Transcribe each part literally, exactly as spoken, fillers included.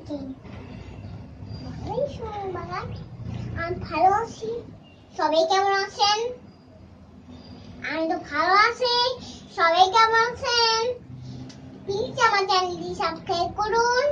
আমি ভালো আছি। সবাই কেমন আছেন? আমি তো ভালো আছি। সবাই কেমন আছেন? প্লিজ আমার চ্যানেলটি সাবস্ক্রাইব করুন।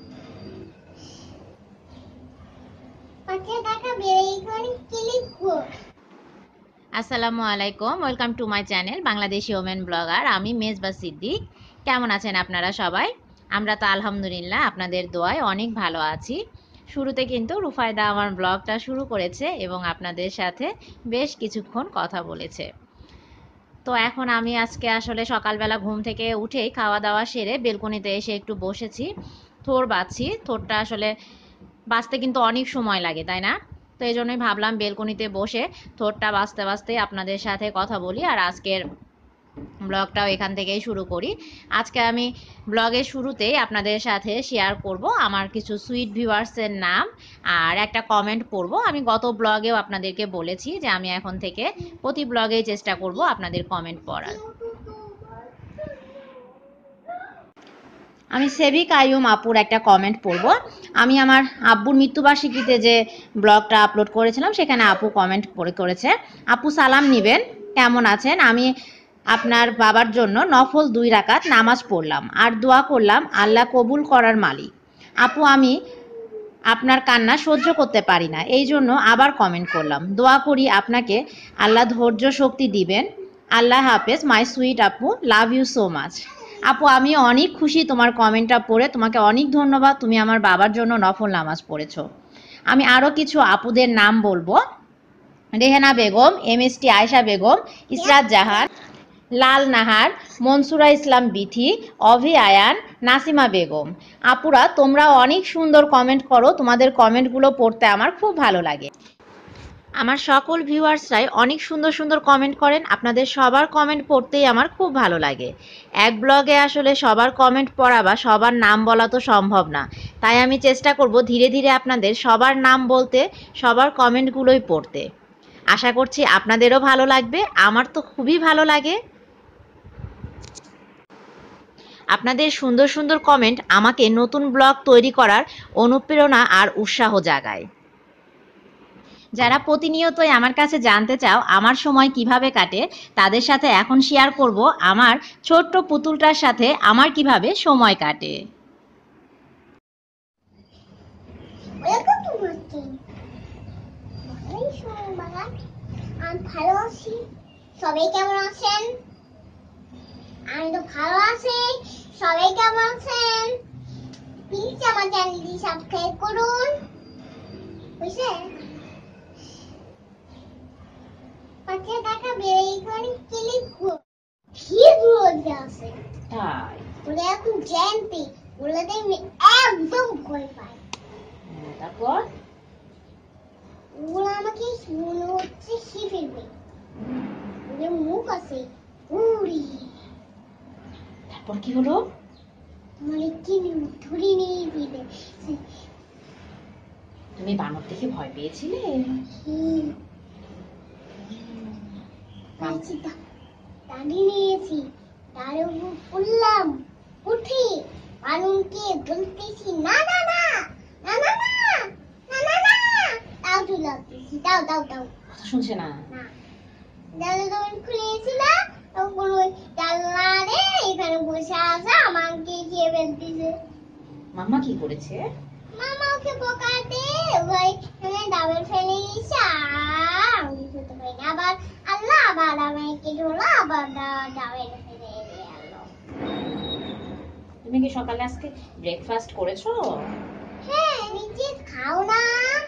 পাশে থাকা বেল আইকনে ক্লিক করুন। আসসালামু আলাইকুম, welcome to my channel Bangladeshi women blogger. আমি মেজবা সিদ্দিক। কেমন আছেন আপনারা সবাই? আমরা তো আলহামদুলিল্লাহ আপনাদের দোয়ায় অনেক ভালো আছি। শুরুতে কিন্তু রুফায়দা আমার ব্লগটা শুরু করেছে এবং আপনাদের সাথে বেশ কিছুক্ষণ কথা বলেছে। তো এখন আমি আজকে আসলে সকালবেলা ঘুম থেকে উঠেই খাওয়া দাওয়া সেরে বেলকনিতে এসে একটু বসেছি, থোর বাঁধছি। থোরটা আসলে বাঁচতে কিন্তু অনেক সময় লাগে, তাই না? তো এই জন্যই ভাবলাম বেলকনিতে বসে থোরটা বাঁচতে বাঁচতে আপনাদের সাথে কথা বলি আর আজকের ব্লগটাও এখান থেকেই শুরু করি। আজকে আমি ব্লগের শুরুতেই আপনাদের সাথে শেয়ার করব আমার কিছু সুইট ভিউয়ার্সের নাম আর একটা কমেন্ট পড়ব। আমি গত ব্লগেও আপনাদেরকে বলেছি যে আমি এখন থেকে প্রতি ব্লগেই চেষ্টা করব আপনাদের কমেন্ট পড়ার। আমি সেভিক আইয়ুম আপুর একটা কমেন্ট পড়ব। আমি আমার আব্বুর মৃত্যুবার্ষিকীতে যে ব্লগটা আপলোড করেছিলাম সেখানে আপু কমেন্ট পড়ে করেছে। আপু সালাম নিবেন, কেমন আছেন? আমি আপনার বাবার জন্য নফল দুই রাকাত নামাজ পড়লাম আর দোয়া করলাম আল্লাহ কবুল করার মালিক। আপু আমি আপনার কান্না সহ্য করতে পারি না, এই জন্য আবার কমেন্ট করলাম। দোয়া করি আপনাকে আল্লাহ ধৈর্য শক্তি দিবেন। আল্লাহ হাফেজ মাই সুইট আপু, লাভ ইউ সো মাচ। আপু আমি অনেক খুশি তোমার কমেন্টটা পড়ে, তোমাকে অনেক ধন্যবাদ। তুমি আমার বাবার জন্য নফল নামাজ পড়েছো। আমি আরও কিছু আপুদের নাম বলবো। Rehena Begum, M S T Ayesha Begum, Israt Jahan, Lal Nahar, Mansura Islam Bithi, Abhi Ayan, Nasima Begum. আপুরা তোমরা অনেক সুন্দর কমেন্ট করো, তোমাদের কমেন্টগুলো পড়তে আমার খুব ভালো লাগে। আমার সকল ভিউয়ার্সরাই অনেক সুন্দর সুন্দর কমেন্ট করেন, আপনাদের সবার কমেন্ট পড়তেই আমার খুব ভালো লাগে। এক ব্লগে আসলে সবার কমেন্ট পড়া বা সবার নাম বলা তো সম্ভব না, তাই আমি চেষ্টা করব ধীরে ধীরে আপনাদের সবার নাম বলতে, সবার কমেন্টগুলোই পড়তে। আশা করছি আপনাদেরও ভালো লাগবে, আমার তো খুবই ভালো লাগে। আপনাদের সুন্দর সুন্দর কমেন্ট আমাকে নতুন ব্লগ তৈরি করার অনুপ্রেরণা আর উৎসাহ জাগায়। যারা প্রতিনিয়তই আমার কাছে জানতে চাও আমার সময় কিভাবে কাটে, তাদের সাথে এখন শেয়ার করব আমার ছোট্ট পুতুলটার সাথে আমার কিভাবে সময় কাটে। আমি ভালো আছি। সবাই কেমন আছেন? আমি তো ভালো আছি। সবাই কেমন আছেন? প্লিজ আমার চ্যানেলটি সাবস্ক্রাইব করুন। বুঝলে? পাশে থাকা বেল আইকনে ক্লিক করুন। ভিডিও আছে তাই বলে এখন জানতে বলে আমি একদম ভয় পাই। তারপর ওরা আমাকে মনে হচ্ছে খেয়ে ফেলবে। ওদের মুখ আছে উড়ি। তারপর কি হলো? মানে কি ধরে নিয়ে দিবে। তুমি বানর দেখে ভয় পেয়েছিলে? দাঁড়িয়ে নিয়েছি, তার উপর পড়লাম, উঠি বানরকে বলতেছি না না না না না না না না না, তাও চুলাতেছি, দাও দাও দাও, কথা শুনছে না। না জানলা যখন খুলেছিল তখন ওই জানলারে এখানে বসে আছে আমাকে খেয়ে ফেলতেছে। মাম্মা কি করেছে? মামা ওকে বোকাতে ওই ডাবল ফেলে দিয়েছে, আর আমি খেতে পারি না। আবার আল্লাহ আবার আমাকে ধরলো, আবার ডাবল ফেলে দিয়ে আল্লাহ। তুমি কি সকালে আজকে ব্রেকফাস্ট করেছো? হ্যাঁ, নিজে খাও না?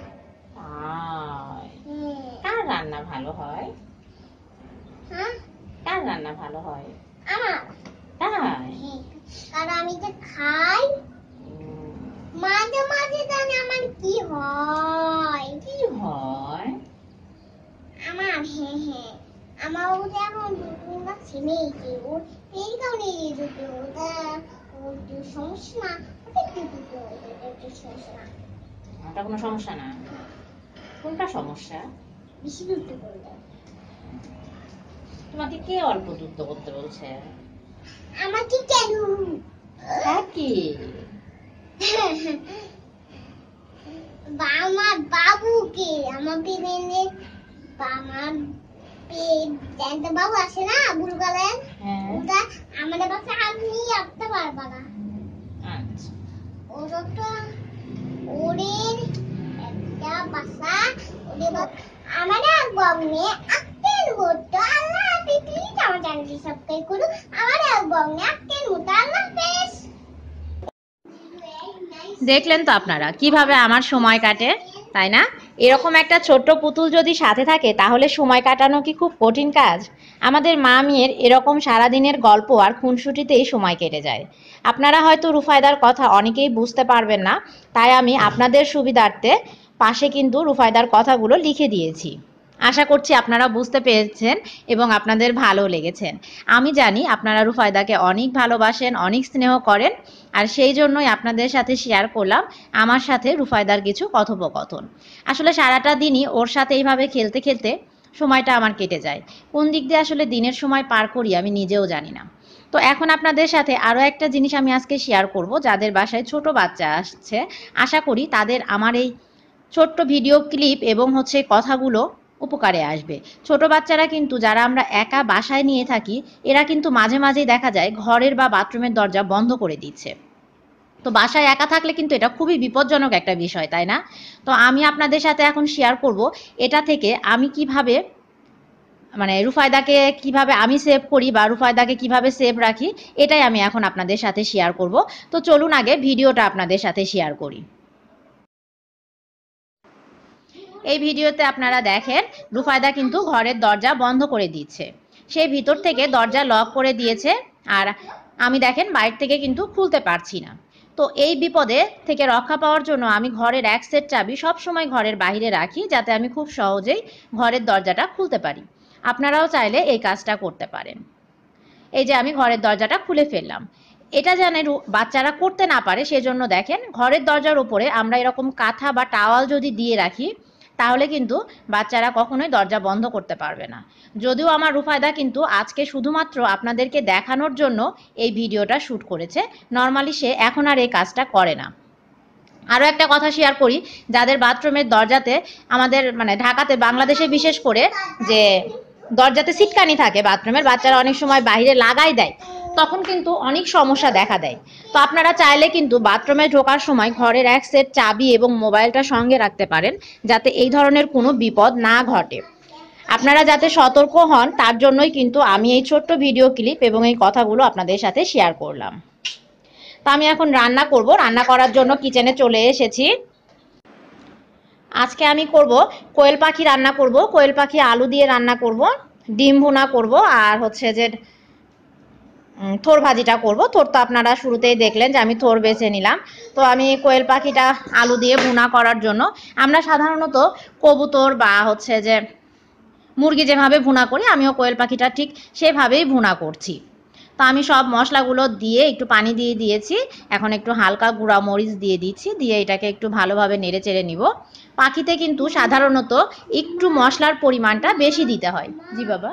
তাই কার রান্না ভালো হয়? হ্যাঁ, কার রান্না ভালো হয়? আমার। তাই কারণ আমি যে খাই মাঝে মাঝে জানি আমার কি হয়। কি হয় আমার? হ্যাঁ হ্যাঁ, আমার ওটা এখন দুটো ছেলে কি ওর এই কারণে দুটো ওটা সমস্যা না, ওটা একটু দুটো একটু সমস্যা না। ওটা কোনো সমস্যা না? কোনটা সমস্যা? বেশি দুধ করলে। তোমাকে কে অল্প দুধ করতে বলছে? আমাকে কেন? হ্যাঁ কি পিমেনে আমার জ্যান্ত বাবু আছে না বুড়ো কালের ওটা আমাদের বাসা আপনি আসতে পারবা না। আচ্ছা ওটা তো ওরের একটা বাসা ওরে আমাদের বংনে আক্কেল মতো আল্লাহ হাফেজ। প্লিজ আমার চ্যানেলটি সাবস্ক্রাইব করুন। আমাদের বংনে আক্কেল মতো আল্লাহ হাফেজ। দেখলেন তো আপনারা কিভাবে আমার সময় কাটে, তাই না? এরকম একটা ছোট্ট পুতুল যদি সাথে থাকে তাহলে সময় কাটানো কি খুব কঠিন কাজ? আমাদের মা মেয়ের এরকম সারাদিনের গল্প আর খুনসুটিতেই সময় কেটে যায়। আপনারা হয়তো রুফায়দার কথা অনেকেই বুঝতে পারবেন না, তাই আমি আপনাদের সুবিধার্থে পাশে কিন্তু রুফায়দার কথাগুলো লিখে দিয়েছি। আশা করছি আপনারা বুঝতে পেরেছেন এবং আপনাদের ভালো লেগেছেন। আমি জানি আপনারা রুফায়দাকে অনেক ভালোবাসেন, অনেক স্নেহ করেন, আর সেই জন্যই আপনাদের সাথে শেয়ার করলাম আমার সাথে রুফায়দার কিছু কথোপকথন। আসলে সারাটা দিনই ওর সাথে এইভাবে খেলতে খেলতে সময়টা আমার কেটে যায়। কোন দিক দিয়ে আসলে দিনের সময় পার করি আমি নিজেও জানি না। তো এখন আপনাদের সাথে আরও একটা জিনিস আমি আজকে শেয়ার করব। যাদের বাসায় ছোট বাচ্চা আসছে, আশা করি তাদের আমার এই ছোট্ট ভিডিও ক্লিপ এবং হচ্ছে কথাগুলো উপকারে আসবে। ছোট বাচ্চারা কিন্তু, যারা আমরা একা বাসায় নিয়ে থাকি, এরা কিন্তু মাঝে মাঝেই দেখা যায় ঘরের বা বাথরুমের দরজা বন্ধ করে দিচ্ছে। তো বাসায় একা থাকলে কিন্তু এটা খুবই বিপজ্জনক একটা বিষয়, তাই না? তো আমি আপনাদের সাথে এখন শেয়ার করব এটা থেকে আমি কিভাবে, মানে রুফায়দাকে কিভাবে আমি সেভ করি বা রুফায়দাকে কিভাবে সেভ রাখি, এটাই আমি এখন আপনাদের সাথে শেয়ার করব। তো চলুন আগে ভিডিওটা আপনাদের সাথে শেয়ার করি। এই ভিডিওতে আপনারা দেখেন রুফায়দা কিন্তু ঘরের দরজা বন্ধ করে দিচ্ছে। সে ভিতর থেকে দরজা লক করে দিয়েছে, আর আমি দেখেন বাইরে থেকে কিন্তু খুলতে পারছি না। তো এই বিপদে থেকে রক্ষা পাওয়ার জন্য আমি ঘরের এক সেট চাবি সবসময় ঘরের বাইরে রাখি, যাতে আমি খুব সহজেই ঘরের দরজাটা খুলতে পারি। আপনারাও চাইলে এই কাজটা করতে পারেন। এই যে আমি ঘরের দরজাটা খুলে ফেললাম। এটা যেন বাচ্চারা করতে না পারে সেজন্য দেখেন ঘরের দরজার উপরে আমরা এরকম কাঁথা বা টাওয়াল যদি দিয়ে রাখি, তাহলে কিন্তু বাচ্চারা কখনোই দরজা বন্ধ করতে পারবে না। যদিও আমার রুফায়দা কিন্তু আজকে শুধুমাত্র আপনাদেরকে দেখানোর জন্য এই ভিডিওটা শ্যুট করেছে, নর্মালি সে এখন আর এই কাজটা করে না। আরও একটা কথা শেয়ার করি, যাদের বাথরুমের দরজাতে আমাদের মানে ঢাকাতে, বাংলাদেশে বিশেষ করে, যে দরজাতে সিটকানি থাকে বাথরুমের, বাচ্চারা অনেক সময় বাইরে লাগাই দেয়, তখন কিন্তু অনেক সমস্যা দেখা দেয়। তো আপনারা চাইলে কিন্তু বাথরুমে ঢোকার সময় ঘরের এক সেট চাবি এবং মোবাইলটা সঙ্গে রাখতে পারেন, যাতে এই ধরনের কোনো বিপদ না ঘটে। আপনারা যাতে সতর্ক হন তার জন্যই কিন্তু আমি এই ছোট্ট ভিডিও ক্লিপ এবং এই কথাগুলো আপনাদের সাথে শেয়ার করলাম। তো আমি এখন রান্না করব। রান্না করার জন্য কিচেনে চলে এসেছি। আজকে আমি করব কোয়েল পাখি রান্না করব। কোয়েল পাখি আলু দিয়ে রান্না করব, ডিম ভুনা করব, আর হচ্ছে যে থোর ভাজিটা করব। থোর তো আপনারা শুরুতেই দেখলেন যে আমি থোর বেছে নিলাম। তো আমি কোয়েল পাখিটা আলু দিয়ে ভুনা করার জন্য, আমরা সাধারণত কবুতর বা হচ্ছে যে মুরগি যেভাবে ভুনা করি, আমিও কোয়েল পাখিটা ঠিক সেভাবেই ভুনা করছি। তো আমি সব মশলাগুলো দিয়ে একটু পানি দিয়ে দিয়েছি। এখন একটু হালকা গুঁড়া মরিচ দিয়ে দিচ্ছি, দিয়ে এটাকে একটু ভালোভাবে নেড়ে চেড়ে নিব। পাখিতে কিন্তু সাধারণত একটু মশলার পরিমাণটা বেশি দিতে হয়। জি বাবা,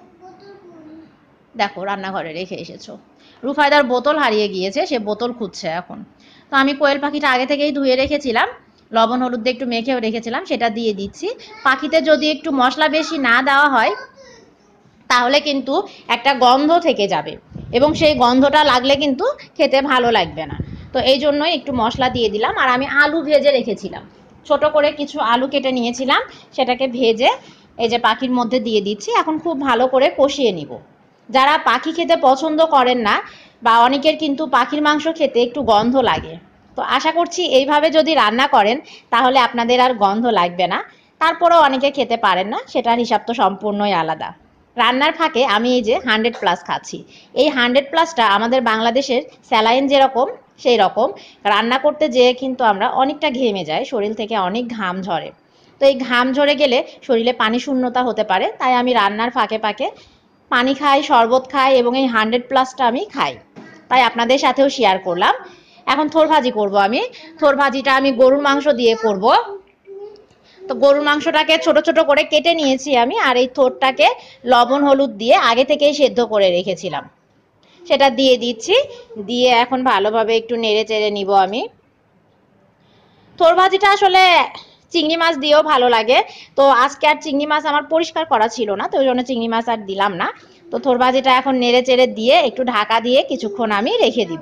দেখো রান্নাঘরে রেখে এসেছো। রুফায়দার বোতল হারিয়ে গিয়েছে, সে বোতল খুঁজছে এখন। তো আমি কোয়েল পাখিটা আগে থেকেই ধুয়ে রেখেছিলাম, লবণ হলুদ দিয়ে একটু মেখেও রেখেছিলাম, সেটা দিয়ে দিচ্ছি। পাখিতে যদি একটু মশলা বেশি না দেওয়া হয় তাহলে কিন্তু একটা গন্ধ থেকে যাবে, এবং সেই গন্ধটা লাগলে কিন্তু খেতে ভালো লাগবে না। তো এই জন্যই একটু মশলা দিয়ে দিলাম। আর আমি আলু ভেজে রেখেছিলাম, ছোট করে কিছু আলু কেটে নিয়েছিলাম, সেটাকে ভেজে এই যে পাখির মধ্যে দিয়ে দিচ্ছি। এখন খুব ভালো করে কষিয়ে নিব। যারা পাখি খেতে পছন্দ করেন না, বা অনেকের কিন্তু পাখির মাংস খেতে একটু গন্ধ লাগে, তো আশা করছি এইভাবে যদি রান্না করেন তাহলে আপনাদের আর গন্ধ লাগবে না। তারপরেও অনেকে খেতে পারেন না, সেটার হিসাব তো সম্পূর্ণই আলাদা। রান্নার ফাঁকে আমি এই যে হান্ড্রেড প্লাস খাচ্ছি। এই হান্ড্রেড প্লাসটা আমাদের বাংলাদেশের স্যালাইন যেরকম, সেই রকম রান্না করতে যেয়ে কিন্তু আমরা অনেকটা ঘেমে যাই, শরীর থেকে অনেক ঘাম ঝরে। তো এই ঘাম ঝরে গেলে শরীরে পানি শূন্যতা হতে পারে, তাই আমি রান্নার ফাঁকে ফাঁকে পানি খাই, শরবত খাই, এবং এই হান্ড্রেড প্লাসটা আমি খাই, তাই আপনাদের সাথেও শেয়ার করলাম। এখন থোর ভাজি করব আমি। থোর ভাজিটা আমি গরুর মাংস দিয়ে করব। তো গরুর মাংসটাকে ছোট ছোট করে কেটে নিয়েছি আমি, আর এই থোরটাকে লবণ হলুদ দিয়ে আগে থেকেই সেদ্ধ করে রেখেছিলাম, সেটা দিয়ে দিচ্ছি। দিয়ে এখন ভালোভাবে একটু নেড়ে চেড়ে নিব আমি। থোর ভাজিটা আসলে চিংড়ি মাছ দিয়েও ভালো লাগে। তো আজকে আর চিংড়ি মাছ আমার পরিষ্কার করা ছিল না, তো ওই জন্য চিংড়ি মাছ আর দিলাম না। তো থোর ভাজিটা এখন নেড়ে চেড়ে দিয়ে একটু ঢাকা দিয়ে কিছুক্ষণ আমি রেখে দিব।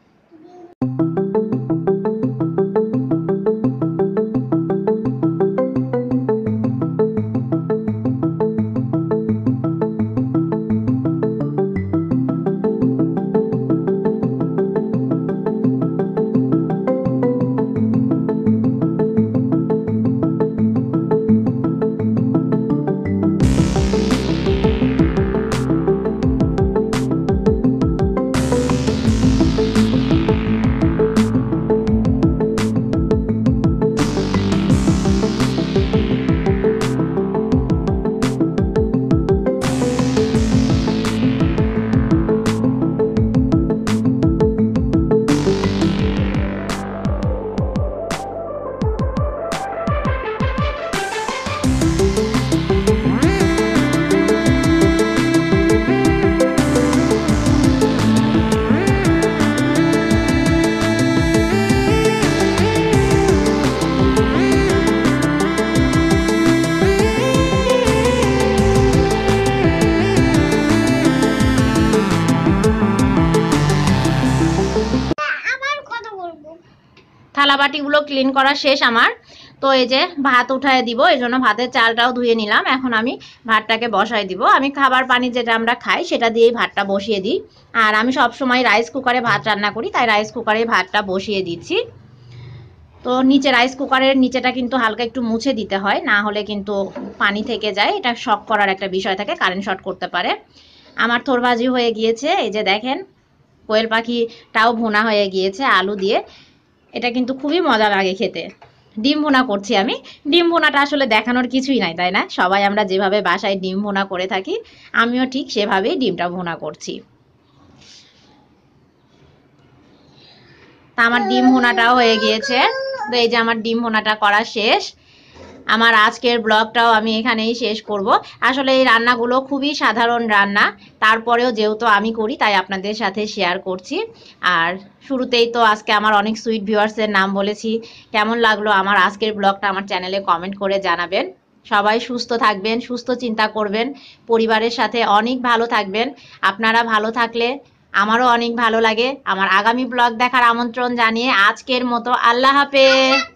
থালা বাটিগুলো ক্লিন করা শেষ আমার। তো এই যে ভাত উঠায় দিব, এই জন্য ভাতের চালটাও ধুয়ে নিলাম। এখন আমি ভাতটাকে বসাই দিব। আমি খাবার পানি যেটা আমরা খাই সেটা দিয়েই ভাতটা বসিয়ে দিই। আর আমি সব সময় রাইস কুকারে ভাত রান্না করি, তাই রাইস কুকারে ভাতটা বসিয়ে দিচ্ছি। তো নিচে রাইস কুকারের নিচেটা কিন্তু হালকা একটু মুছে দিতে হয়, না হলে কিন্তু পানি থেকে যায়, এটা শক করার একটা বিষয় থাকে, কারেন্ট শর্ট করতে পারে। আমার থোর ভাজি হয়ে গিয়েছে, এই যে দেখেন কোয়েল পাখিটাও ভুনা হয়ে গিয়েছে আলু দিয়ে। এটা কিন্তু খুবই মজা লাগে খেতে। ডিম ভুনা করছি আমি। ডিম ভুনাটা আসলে দেখানোর কিছুই নাই, তাই না? সবাই আমরা যেভাবে বাসায় ডিম ভুনা করে থাকি, আমিও ঠিক সেভাবেই ডিমটা ভুনা করছি। তা আমার ডিম ভুনাটাও হয়ে গিয়েছে। তো এই যে আমার ডিম ভুনাটা করা শেষ। আমার আজকের ব্লগটাও আমি এখানেই শেষ করব। আসলে এই রান্নাগুলো খুবই সাধারণ রান্না, তারপরেও যেহেতু আমি করি তাই আপনাদের সাথে শেয়ার করছি। আর শুরুতেই তো আজকে আমার অনেক সুইট ভিউয়ার্সের নাম বলেছি। কেমন লাগলো আমার আজকের ব্লগটা আমার চ্যানেলে কমেন্ট করে জানাবেন। সবাই সুস্থ থাকবেন, সুস্থ চিন্তা করবেন, পরিবারের সাথে অনেক ভালো থাকবেন। আপনারা ভালো থাকলে আমারও অনেক ভালো লাগে। আমার আগামী ব্লগ দেখার আমন্ত্রণ জানিয়ে আজকের মতো আল্লাহ হাফেজ।